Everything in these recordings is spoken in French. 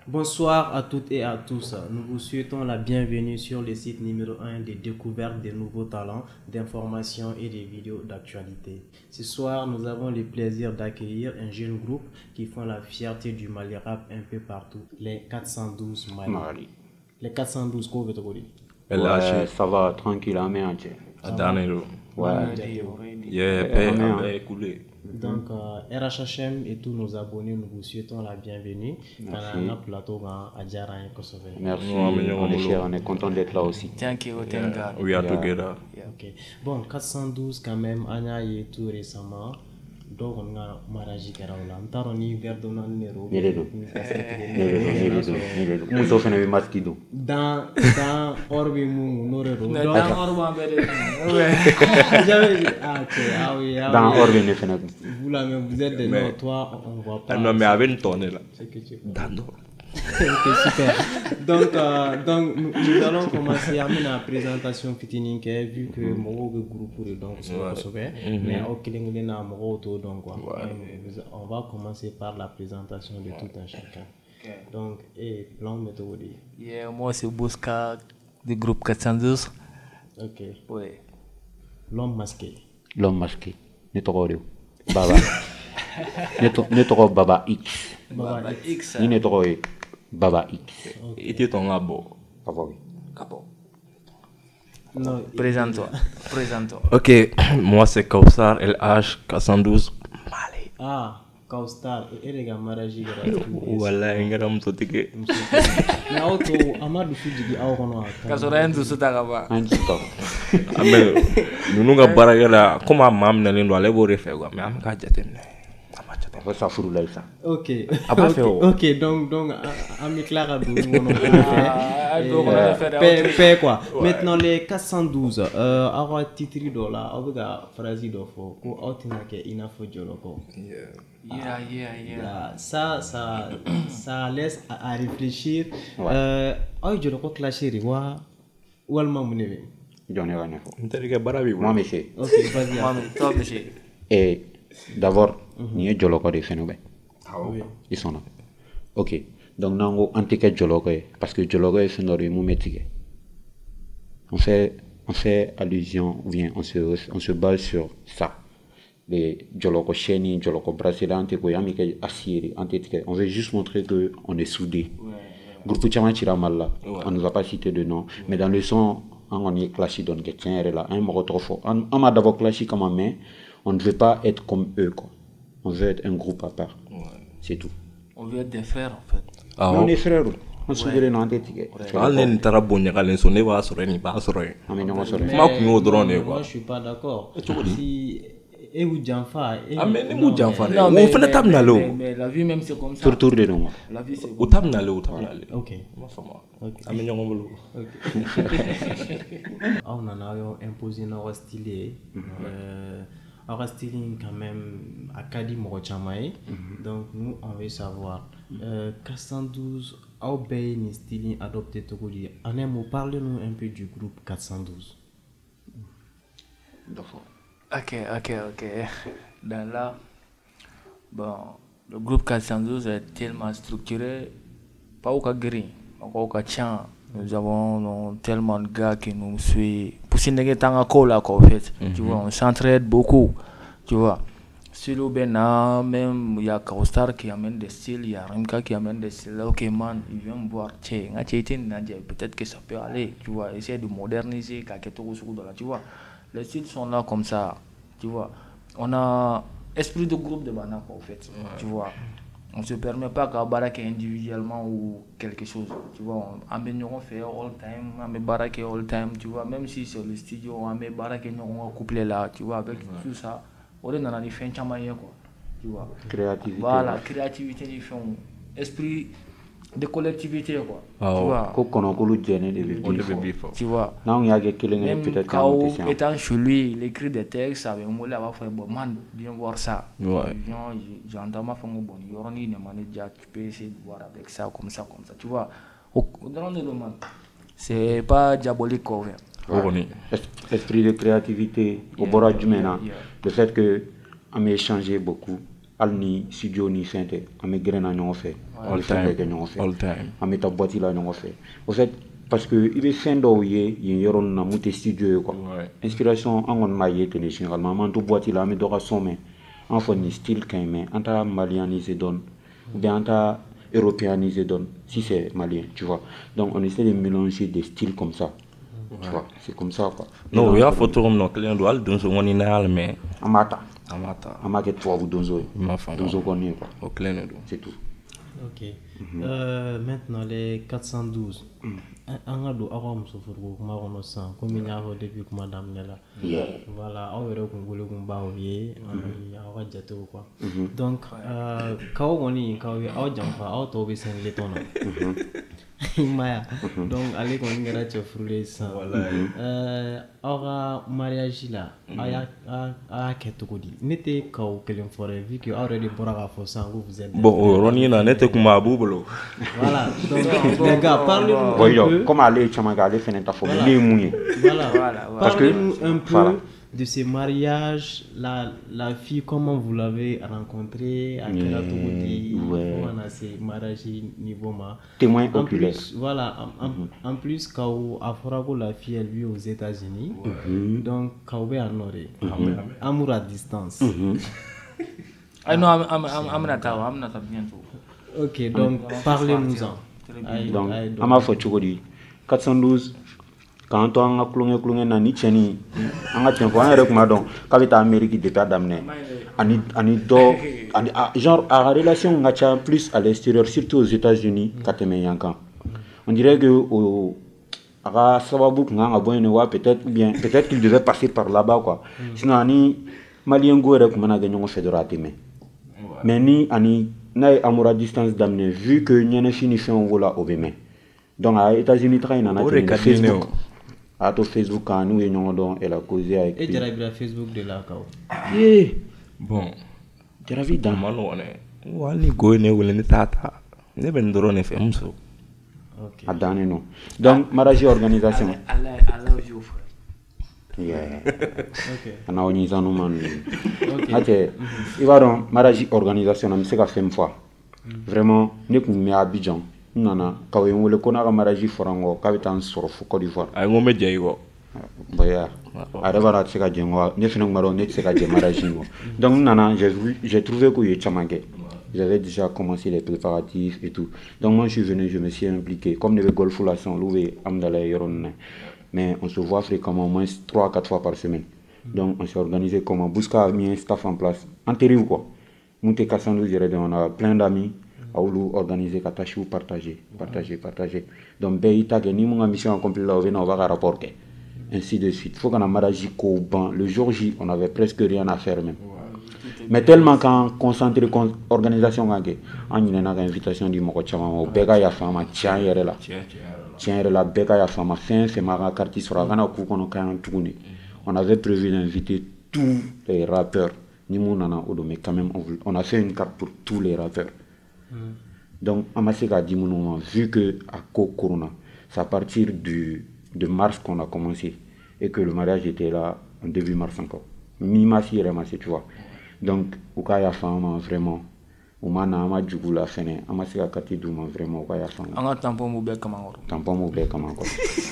Bonsoir à toutes et à tous. Nous vous souhaitons la bienvenue sur le site numéro 1 des découvertes des nouveaux talents, d'information et des vidéos d'actualité. Ce soir, nous avons le plaisir d'accueillir un jeune groupe qui font la fierté du Mali rap un peu partout, les 412 Mali. Les 412, quoi vous dire? Ouais, ça va tranquillement. Ouais. Écoulé. Donc, RHHM et tous nos abonnés, nous vous souhaitons la bienvenue. Merci. Merci, on est fiers, on est content d'être là aussi. Thank you, thank God. We are together. Ok. Bon, 412 quand même, Anya et tout récemment. Donc, on a mariage qui est là. On a un verre de numéro. Nous offrons un masque. Dans Orbi Mou, Dans Orbi Dans Orbi Mou. Vous là, mais vous êtes des noms, toi, on voit pas. Non, mais avec une tonne là. C'est que tu Dando. Ok, super. Donc nous allons commencer à la présentation fitininque vu que mon groupe donc mais donc on va commencer par la présentation de tout un chacun. Donc l'homme méthode. Moi c'est Bouska du groupe 412. Ok. Oui. L'homme masqué. L'homme masqué. Baba. Baba X. Baba X. Baba X. Et tu es ton abo. Cabo. Non, présente-toi. Ok, moi c'est Kausar LH 412 Mali. Ah, Kausar. Et les gars, mariage. Voilà, il y a un petit peu. Mais auto, Amadou Fidji, Kasorenzo Sutagaba. Amen. Nous n'avons pas la comme un mam n'a l'endroit les beaux refais quoi, mais am kajate. Ça fout là ça. Ok. Ok, donc ami Clara quoi. Maintenant les 412 avoir titre do la abuga phrase do fo ko autinake inafo joloko. Yeah. Ça laisse à réfléchir. Joloko clasher wa walma munebe. Moi monsieur. Ok, vas-y. Moi toi monsieur. Et d'abord, il y a Joloko de Phénomène. Ils sont là. Ok. Donc, nous avons antiqué Joloko parce que Joloko est sonore moumétique. On fait allusion, ou bien on se base sur ça. Les Joloko Chéni, Joloko Brésilien, Antiqué, Amérique, Assiri, Antiqué. On veut juste montrer qu'on est soudés. Groupe Tchamanchira Malla, on ne va pas citer de nom, mais dans le son, on est clashé dans le Ketchen, là, un mot trop fort. On m'a d'abord clashé comme un main. On ne veut pas être comme eux, quoi. On veut être un groupe à part. Ouais. C'est tout. On veut être des frères, en fait. Ah, on est frères. On se souvient dans les tickets. On est tarabonné quand les sonnets va sur une base sur un. Moi, je suis pas d'accord. Si et vous Janfa. On fait la table là. Mais la vie même c'est comme ça. Surtout de nous. La vie c'est. Au table là. Ok. On en a imposé nos stylés. Our styling quand même Akadi Morochamae. Donc nous on veut savoir 412 Aubey ni styling adopté Togoli. Anem, parlez-nous un peu du groupe 412. Ok. Dans là, bon, le groupe 412 est tellement structuré, pas au cas gris, au cas tien. Nous avons tellement de gars qui nous suivent. Pour ce n'est pas en fait. Tu vois, on s'entraide beaucoup. Tu vois. Sur le Bénin, même il y a Kaustar qui amène des styles, il y a Rimka qui amène des styles. Ok, man, il vient me voir. Peut-être que ça peut aller. Tu vois, essayer de moderniser. Tu vois, les styles sont là comme ça. Tu vois, on a esprit de groupe de Banako en fait. Tu vois. On ne se permet pas qu'à baraquer individuellement ou quelque chose. Tu vois, on fait all time, on met baraquer all time, tu vois, même si c'est le studio, on met baraquer, on va coupler là, tu vois, avec tout ça. On est dans la fin de quoi. Tu vois. Créativité. Voilà, créativité, esprit de collectivité, quoi. Tu vois. Tu vois. Même quand étant chez lui, il écrit des textes, avec un mot là, va faire bon, man, viens voir ça. J'entends ma femme, bon, il y aura une manager, tu peux essayer de voir avec ça, comme ça. Tu vois. C'est pas diabolique, quoi. Esprit de créativité, au bord du maintenant. Le fait qu'on a échangé beaucoup. Alni studio ni fente ame grena ñoo fait all time ame ta boîte la ñoo fait au fait parce que il est fin do ye yoron na muté studio quoi inspiration angon ma yé tene généralement man to boîte la ame do ka sommet en fond ni style quand même anta malianisé donne ou bien anta européanisé donne si c'est malien tu vois, donc on essaie de mélanger des styles comme ça. Tu vois, c'est comme ça quoi. Non, il y a photo comme nous, client doit le donner sur mon inal mais amata amata toi vous donzo connaît quoi au client c'est tout. Ok. Maintenant les 412 an ga do awa muso furgo kuma kono san comme il y a depuis kuma damne la voilà aw yɛrɛ kun wele kun baw ye aw ka jatew quoi. Donc kaw kɔni kaw ye aw janfa aw tɔw bɛ sɛnɛle tɔn na maya donc ale kɔni kɛra cɛ furulen san aw ka mariage la aw y'a kɛ cogo di ne tɛ kaw kelen fɔ dɛ vu que aw yɛrɛ de bɔra k'a fɔ san ko vous êtes bon o yɔrɔnin na ne tɛ kuma a b'u bolo. Voilà, donc les gars, parlez-nous un peu. Comment aller Chamaga, faire ta forme, les mouillés. Voilà. Parlez-nous un peu de ces mariages, la fille, comment vous l'avez rencontrée, à quel âge comment on a ces mariages niveau ma. Témoin oculaire. Voilà, en plus, quand Afrago, la fille, elle vit aux États-Unis, donc quand on est en Noré, amour à distance. I know I'm not bientôt. Ok, donc parlez-nous-en. Donc, à ma faute, 412, quand on a clongé na ni cheni, on a tiens, on a recommandé donc, quand il Amérique d'état d'amener, genre, à la relation, on a plus à l'extérieur, surtout aux États-Unis, on dirait que peut-être qu'il devait passer par là-bas, quoi. Sinon, ni Malien go recommandé à gagner un fédérateur, mais ni ani n'a amour à distance d'amener vu que n'y a pas fini fait en voilà au Bénin. Donc à États-Unis train en a Facebook. À ton Facebook quand nous y donc elle a causé avec. Et tu as vu la Facebook de la cao. Bon. Tu as vu dans malo ne. Wali go ne wala ne tata. Ne ben drone fait muso. OK. Adane non. Donc mariage organisation. Allah you frère. Yeah. OK. Ana onisa no man. OK. Ate il va donc mariage organisation am se ka femme fois. Vraiment ne ku mi Abidjan. Nana ka we wole ko na ka mariage forango ka bitan soro fu Côte d'Ivoire. Ay ngome jey go. Boya. Areba se ka jengo ne fina ngaro ne se ka je mariage ngo. Donc nana j'ai trouvé que y chamangé. J'avais déjà commencé les préparatifs et tout. Donc moi je suis venu, je me suis impliqué comme le golf la son loué amdala yoron. Mais on se voit fréquemment, au moins 3-4 fois par semaine. Donc on s'est organisé comme Bouska a mis un staff en place. En terrible quoi. Monté 412, on a plein d'amis. À où organiser, Katachou, partager. Donc, Beïta, ni mon mission accomplie là, on va rapporter. Ainsi de suite. Il faut qu'on a mariage au banc. Le jour J, on avait presque rien à faire même. Mais tellement qu'on concentre l'organisation, on a une invitation du Mokochama, au Bega ya fama, tiens, là. Tiens, la Bega ya fama, fin, c'est ma carte sur la Gana, on avait prévu d'inviter tous les rappeurs. Ni mon Odo, mais quand même, on a fait une carte pour tous les rappeurs. Donc, on m'a dit, vu que à Corona, c'est à partir de mars qu'on a commencé et que le mariage était là en début mars encore. Mi-mars, tu vois. Donc, au cas où femme vraiment, au mana ama djugula fene, ama sika kati duma vraiment au cas où femme. On tampon moubé comme encore. Tampon moubé comme encore.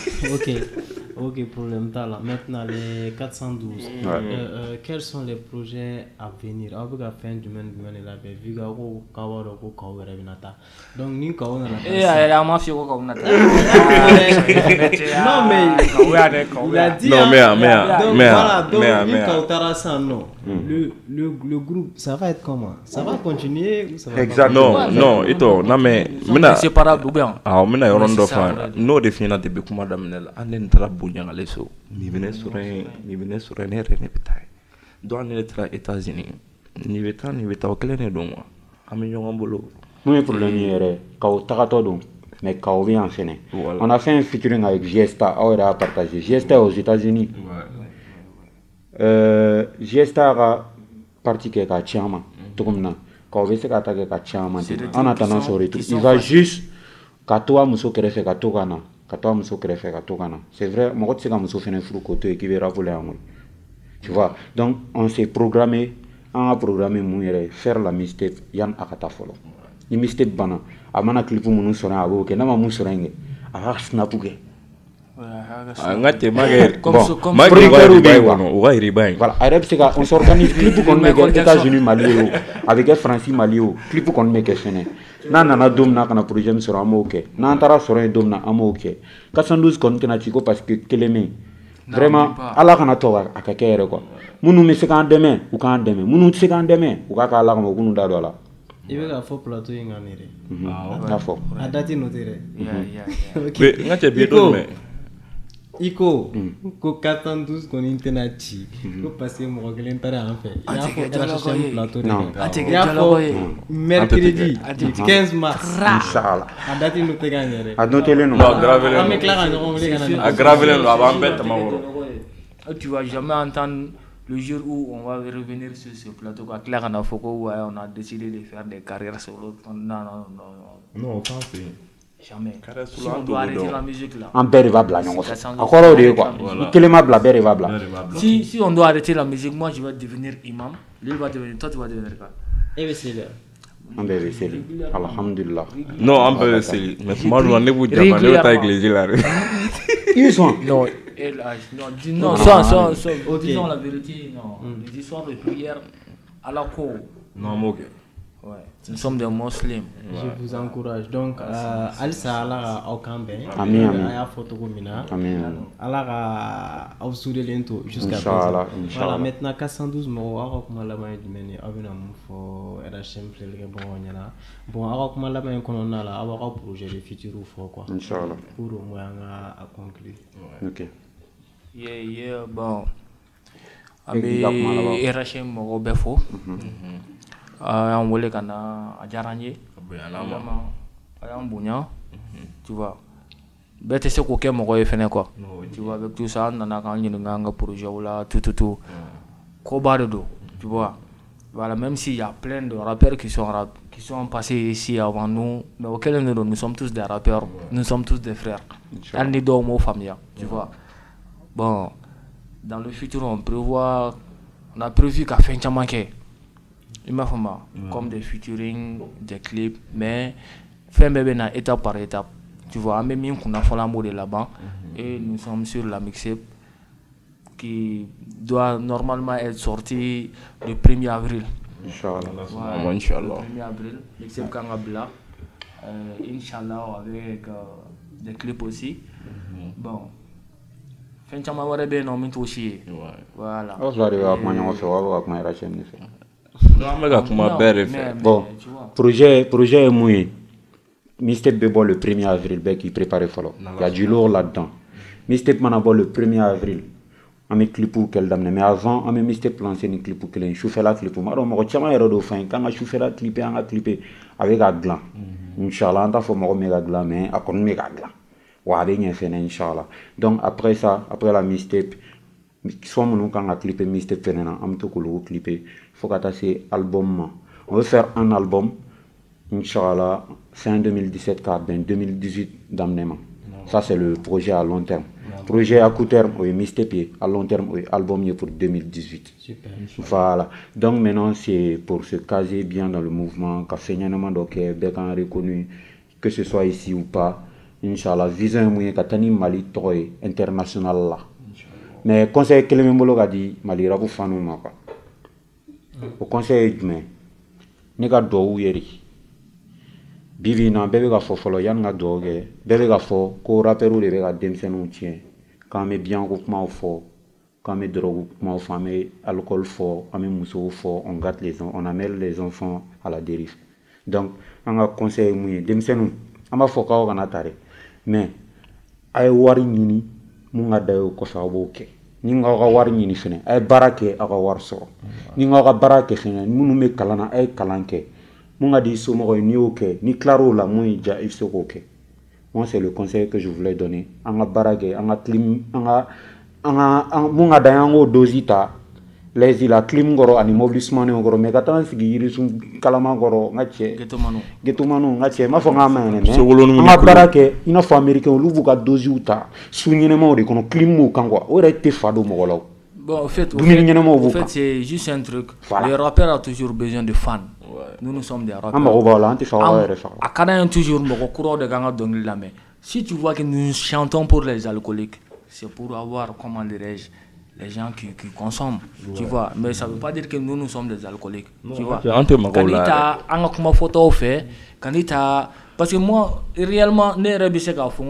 Ok, problème là. Maintenant, les 412. Quels sont les projets à venir? On va faire du même là, vu que on donc, nous avons non, mais il a dit. Non, mais le groupe, ça va être comment? Ça va continuer ou ça va? Exactement. Non, ito, non mais c'est séparable ou bien? Ah, on a un fan. No définit de beaucoup madame la. Bunyangale so ni bene sura ne rene pitai do ne tra États-Unis ni beta oklene do mo ami nyongambolo mon problème yere ka o tagato do mais ka o bien fene on a fait un featuring avec Gesta a partagé Gesta aux États-Unis Gesta a parti que ka chama to comme na ka o vese ka ta ka chama en attendant son retour il va juste ka toi muso kerefe ka tokana c'est vrai, tu vois. Donc, on s'est programmé an ka programme mun yɛrɛ faire la mixtape yan a ka taa fɔlɔ ni mixtape banna a mana clip minnu sɔrɔ a b'o kɛ n'a ma mun sɔrɔ yen kɛ a ka snap kɛ nga te magɛ voilà a yɛrɛ bɛ se ka on s'organise clip kɔni bɛ kɛ États-Unis Mali o a bɛ kɛ France Mali o clip kɔni bɛ kɛ fɛnɛ n'a nana don min na ka na projet min sɔrɔ an b'o kɛ n'an taara sɔrɔ yen don min na an b'o kɛ 412 kɔni tɛna ci ko parce que kelen bɛ yen vraiment ala kana to a ka kɛ yɛrɛ quoi minnu bɛ se k'an dɛmɛ u k'an dɛmɛ minnu tɛ se k'an dɛmɛ u k'a kɛ ala kama u k'u da don a la. I bɛ ka fɔ plateau in kan de n y'a fɔ a date noté dɛ n ka cɛ bi don mɛ i ko 412 kɔni tɛna ci ko parce que mɔgɔ kelen taara an fɛ i y'a fɔ RHM plateau de kan i y'a fɔ mercredi 15 mars inchallah a date noté kan yɛrɛ a notelen don an bɛ tila ka ɲɔgɔn wele ka na a gravelen don a b'an bɛɛ tama wɔrɔ. Tu vas jamais entendre le jour où on va revenir sur ce plateau, quoi. Claire, on a décidé de faire des carrières solo. Non. Non, pas fait. Jamais. Si on doit arrêter la musique là. En bɛɛ de b'a bila ɲɔgɔn fɛ a kɔrɔ o de ye quoi i kelen ma bila bɛɛ de b'a bila. Si on doit arrêter la musique, moi je vais devenir imam, lui va devenir, toi tu vas devenir quoi? E bɛ se dɛ. An bɛɛ bɛ seli alhamdulillah. Non, an bɛɛ bɛ seli mais kuma dɔ la ne b'u jama ne bɛ taa église la dɛ. Ils sont non. Non, disons la vérité, non. Les histoires de prière à la cour. Non, ok. Ouais. Nous sommes des musulmans. Je vous encourage. Donc, Alisa ala au campé. Amin. Aya photo komina. Amin. Ala au soudé lento jusqu'à Inch'Allah. Voilà, maintenant 412 mo ara kuma la may dimeni abina mu fo RHM flele bon nyana. Bon ara kuma la may kono na la awa projet de futur fo quoi. Inch'Allah. Pour au moins à conclure. OK. Yeah, bon. Abi RHM mo be fo. On voulait qu'on a jarangé, on bougna, tu vois. Bête c'est quoi mon fait quoi. Tu vois avec tout ça, on a quand même un projet là, tout. Koba de dos, tu vois. Voilà, même s'il y a plein de rappeurs qui sont passés ici avant nous, mais auxquels nous sommes tous des rappeurs, nous sommes tous des frères. On est dans nos familles, tu vois. Bon, dans le futur on a prévu qu'à fin de manquer. Il m'a fait comme des featuring, des clips, mais faire bébé étape par étape. Tu vois, même qu'on a fait la mode là-bas et nous sommes sur la mixtape qui doit normalement être sortie le 1er avril. Inch'Allah. Inch'Allah. Le 1er avril, mixtape Kangabla. Inch'Allah avec des clips aussi. Bon. Fin de semaine, on va aussi. Voilà. Bon, projet est mouillé. Mixtape Bebo le 1er avril, qui prépare follow. Il y a du lourd là-dedans. Mixtape Manabo le 1er avril. On a clip pour quel dame. Mais avant, on a mixtape lancé une clip pour quel chauffeur la clip. Moi, on a un fin. Quand on a chauffé la clip, on a clippé avec un gland. Inch'Allah, on a fait un méga gland, mais on a un méga gland. Ouais, fait Inch'Allah. Donc après ça, après la mixtape, soit nous quand on a clippé mixtape fenena am to ko lo clippé faut que c'est album. On veut faire un album Inch'Allah fin 2017 car ben 2018 d'amnement. Ça c'est le projet à long terme. Projet à court terme oui mixtape à long terme oui album pour 2018. Super. Voilà. Donc maintenant c'est pour se caser bien dans le mouvement qu'a fait donc bien reconnu que ce soit ici ou pas. Inch'Allah vision moyen katani Mali toy international là. Mais conseil que les mbolo dit Mali rabu fanu ma quoi. Au conseil mais ne ga do yeri. Bivi na bébé ga fo folo yan ga do ge bébé ga fo ko rapperu le ga demsenu tien. Quand me bien groupement fort, quand me drogue groupement fort, me alcool fort, me muso fort, on gâte les on amène les enfants à la dérive. Donc on a conseil moyen demsenu ama fo ka o na tare. Mais ay wari ñini mu nga dayo ko sa boke ni nga ga wari ñini fene ay barake aga war so ni nga ga barake fene munu me kalana ay kalanke mu nga di so mo ni oke ni claro la mu ja il so oke. Moi c'est le conseil que je voulais donner anga barake anga clim anga mu nga dayango dosita les la clim goro ani mobilisement ne goro me katan sigi yiri sun kalama goro ngache getomanu ngache ma fo ngama ne ma barake ina fo américain lu buka dozi uta sunyene ma de kono clim mu kangwa o re te fado mo golo Bon, au fait, c'est juste un truc. Le rappeur a toujours besoin de fans. Nous sommes des rappeurs. Si tu vois que nous chantons pour les alcooliques, c'est pour avoir, comment dirais-je, les gens qui consomment, tu vois. Mais ça ne veut pas dire que nous sommes des alcooliques, tu vois. Quand il t'a une photo fait, quand il t'a... Parce que moi, réellement, je ne sais pas si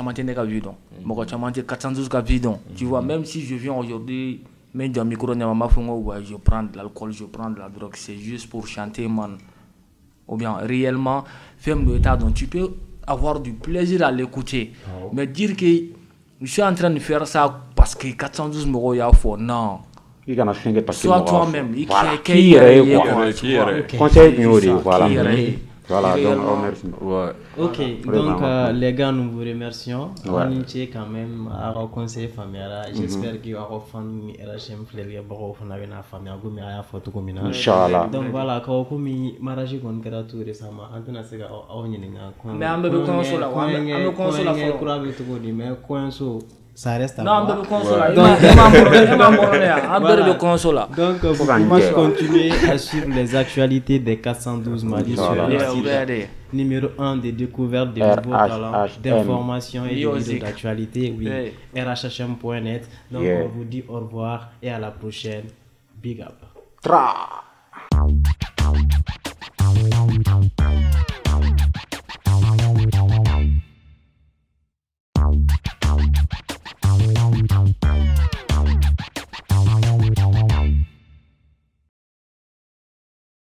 je 412 bidon, tu vois. Même si je viens aujourd'hui, je prends de l'alcool, je prends de la drogue, c'est juste pour chanter, man. Ou bien, réellement, faire de l'état, donc tu peux avoir du plaisir à l'écouter. Mais dire que je suis en train de faire ça parce que 412 euros, il y a fort, non. Soit toi-même, qui est conseil voilà. Voilà, ok, donc les gars, nous vous remercions. On est quand même à conseiller Famiara. J'espère qu'il y aura fan RHM Fleria Baro Fanavena Famia Gumi à Foto Comina. Inch'Allah. Donc voilà, quand on mi maraji kon kera tout récemment, Antona Sega au Nina. Mais on peut consoler, on peut consoler. Mais coinso. Ça reste à voir. Donc, vous pouvez continuer à suivre les actualités des 412 Mali sur le site numéro 1 des découvertes des nouveaux talents, d'information et de vidéos d'actualité, oui, rhm.net. Donc, on vous dit au revoir et à la prochaine. Big up.